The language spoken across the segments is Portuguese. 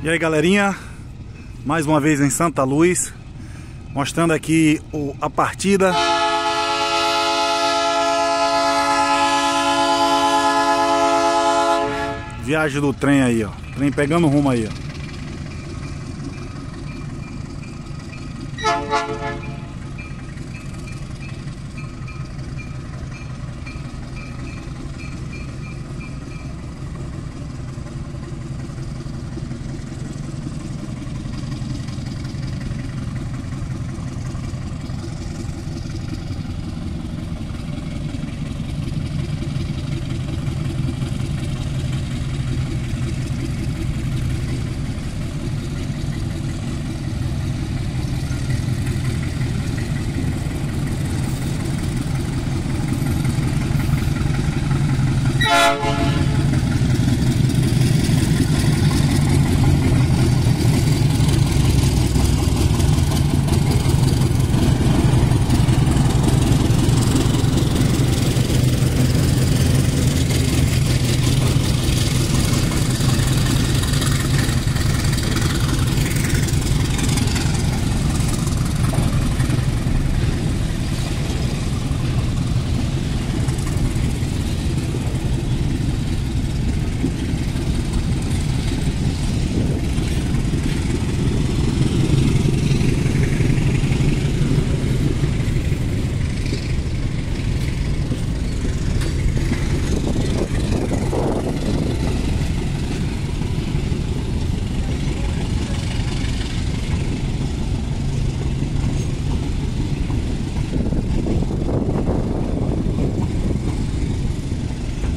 E aí, galerinha, mais uma vez em Santa Luz, mostrando aqui a partida. Viagem do trem aí, ó. Trem pegando rumo aí, ó.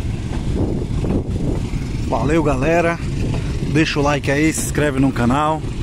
Valeu, galera, deixa o like aí, se inscreve no canal.